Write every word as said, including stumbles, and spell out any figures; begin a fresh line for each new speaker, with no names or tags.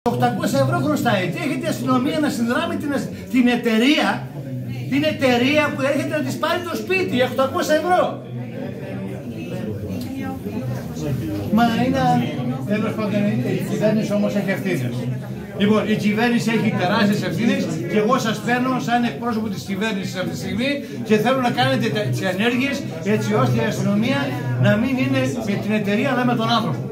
οκτακόσια ευρώ χρωστάει και έχετε αστυνομία να συνδράμει την, την εταιρεία, την εταιρεία που έρχεται να της πάρει το σπίτι για οκτακόσια ευρώ. Μα είναι, τέλος πάντων, η κυβέρνηση όμως έχει ευθύνες. Λοιπόν, η κυβέρνηση έχει τεράστιες ευθύνες και εγώ σας παίρνω σαν εκπρόσωπο της κυβέρνησης αυτή τη στιγμή και θέλω να κάνετε τις ενέργειες έτσι ώστε η αστυνομία να μην είναι με την εταιρεία αλλά με τον άνθρωπο.